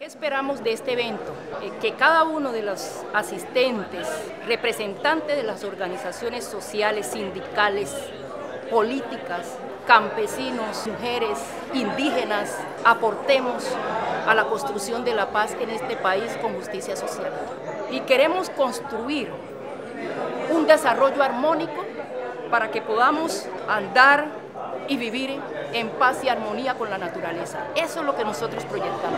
¿Qué esperamos de este evento? Que cada uno de los asistentes, representantes de las organizaciones sociales, sindicales, políticas, campesinos, mujeres, indígenas, aportemos a la construcción de la paz en este país con justicia social. Y queremos construir un desarrollo armónico para que podamos andar y vivir en paz y armonía con la naturaleza. Eso es lo que nosotros proyectamos.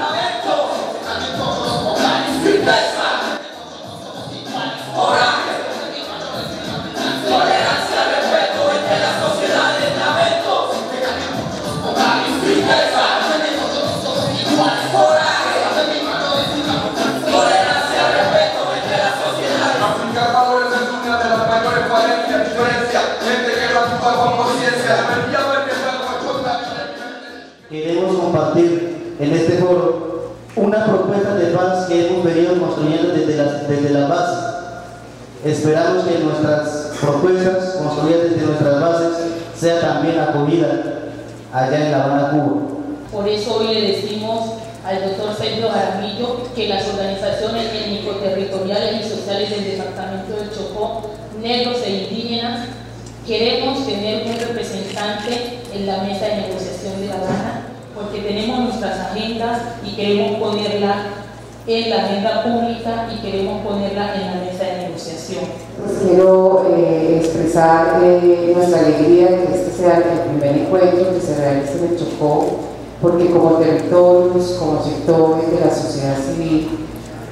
Queremos compartir en este foro una propuesta de paz que hemos venido construyendo desde la base. Esperamos que nuestras propuestas construidas desde nuestras bases sea también acogida allá en La Habana, Cuba. Por eso hoy le decimos al doctor Sergio Jaramillo que las organizaciones étnico-territoriales y sociales del departamento del Chocó, negros e indígenas, queremos tener un representante en la mesa de negociación de La Habana, porque tenemos nuestras agendas y queremos ponerla en la agenda pública y queremos ponerla en la mesa de negociación. Quiero expresar nuestra alegría de que este sea el primer encuentro que se realice en el Chocó, porque como territorios, como sectores de la sociedad civil,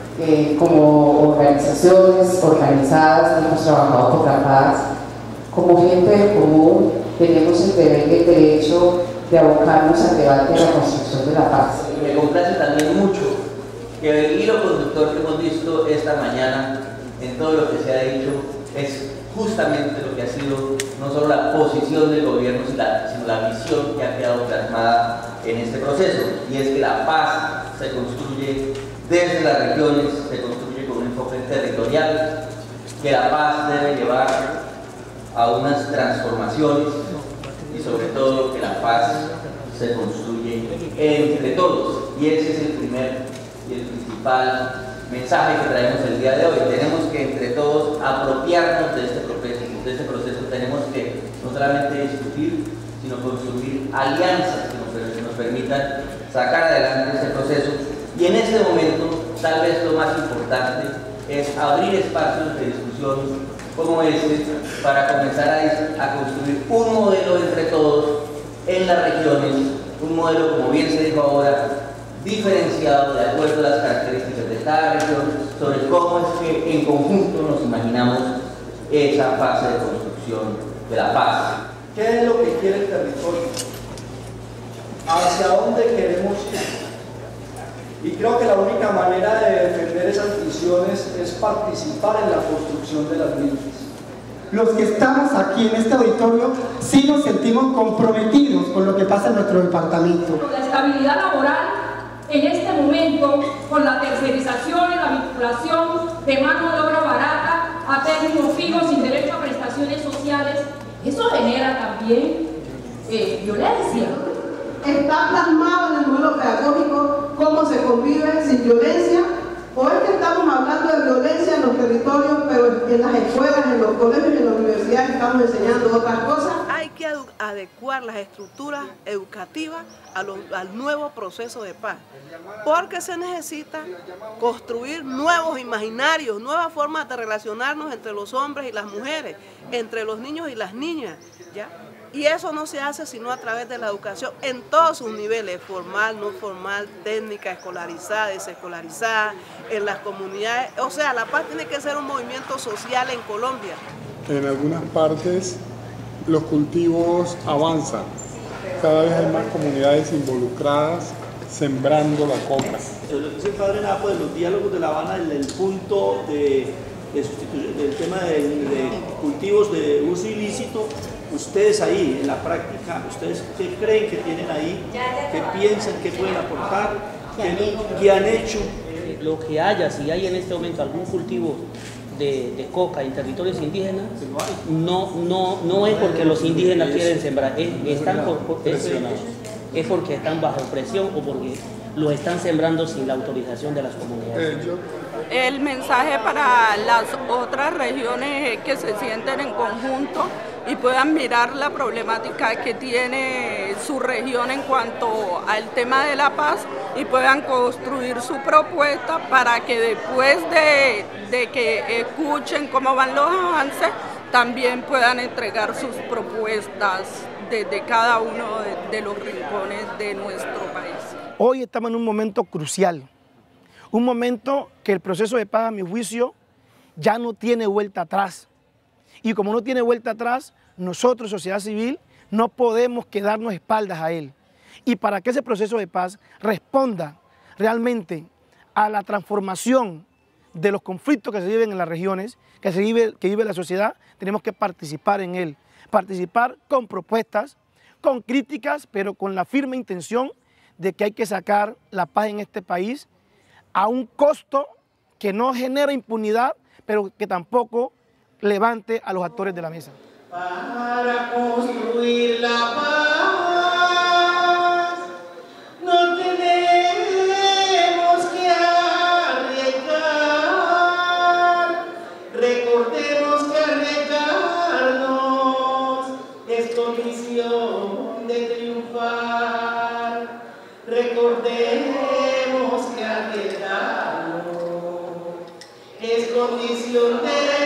como organizaciones organizadas, hemos trabajado por la paz. Como gente del común, tenemos el deber y el derecho de abocarnos al debate de la construcción de la paz. Me complace también mucho que el hilo conductor que hemos visto esta mañana en todo lo que se ha dicho es justamente lo que ha sido no solo la posición del gobierno, sino la visión que ha quedado plasmada en este proceso, y es que la paz se construye desde las regiones, se construye con un enfoque territorial, que la paz debe llevar a unas transformaciones y sobre todo que la paz se construye entre todos, y ese es el primer y el principal mensaje que traemos el día de hoy. Tenemos que entre todos apropiarnos de este proceso, tenemos que no solamente discutir, sino construir alianzas que nos permitan sacar adelante este proceso, y en este momento tal vez lo más importante es abrir espacios de discusión como este, para comenzar a construir un modelo entre todos en las regiones, un modelo, como bien se dijo ahora, diferenciado de acuerdo a las características de cada región, sobre cómo es que en conjunto nos imaginamos esa fase de construcción de la paz. ¿Qué es lo que quiere el territorio? ¿Hacia dónde queremos ir? Y creo que la única manera de defender esas visiones es participar en la construcción de las mismas. Los que estamos aquí en este auditorio sí nos sentimos comprometidos con lo que pasa en nuestro departamento. La estabilidad laboral en este momento, con la tercerización y la vinculación de mano de obra barata a términos fijos sin derecho a prestaciones sociales, eso genera también violencia. Está plasmado en el modelo pedagógico cómo se convive sin violencia, o es que estamos hablando de violencia en los territorios, pero en las escuelas, en los colegios y en las universidades estamos enseñando otras cosas. Hay que adecuar las estructuras educativas al nuevo proceso de paz, porque se necesita construir nuevos imaginarios, nuevas formas de relacionarnos entre los hombres y las mujeres, entre los niños y las niñas, ¿ya? Y eso no se hace sino a través de la educación en todos sus niveles, formal, no formal, técnica, escolarizada, desescolarizada, en las comunidades. O sea, la paz tiene que ser un movimiento social en Colombia. En algunas partes los cultivos avanzan, cada vez hay más comunidades involucradas sembrando la coca. Lo que dice el padre Napo de los diálogos de La Habana, el punto de sustitución del tema de cultivos de uso ilícito. Ustedes ahí, en la práctica, ¿ustedes qué creen que tienen ahí? ¿Qué piensan, qué pueden aportar? ¿Qué han hecho? Lo que haya, si hay en este momento algún cultivo de coca en territorios indígenas, no es porque los indígenas quieren sembrar, es porque están bajo presión o porque lo están sembrando sin la autorización de las comunidades. El mensaje para las otras regiones es que se sienten en conjunto y puedan mirar la problemática que tiene su región en cuanto al tema de la paz y puedan construir su propuesta para que después de que escuchen cómo van los avances, también puedan entregar sus propuestas desde cada uno de los rincones de nuestro país. Hoy estamos en un momento crucial, un momento que el proceso de paz, a mi juicio, ya no tiene vuelta atrás. Y como no tiene vuelta atrás, nosotros, sociedad civil, no podemos quedarnos espaldas a él. Y para que ese proceso de paz responda realmente a la transformación de los conflictos que se viven en las regiones, que vive la sociedad, tenemos que participar en él. Participar con propuestas, con críticas, pero con la firme intención de que hay que sacar la paz en este país a un costo que no genera impunidad, pero que tampoco levante a los actores de la mesa. Para construir la paz no tenemos que arriesgar. Recordemos que arriesgarnos es condición de triunfar. Recordemos que arriesgarnos es condición de